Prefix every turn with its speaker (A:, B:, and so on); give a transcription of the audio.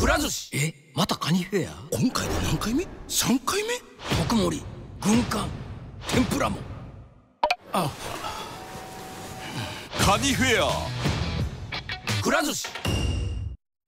A: ら寿司。またカニフェア？
B: 今回で何回目？ 3 回目？
A: 特盛り、軍艦、天ぷらも。
B: あ、
C: カニフェア。
A: くら寿司。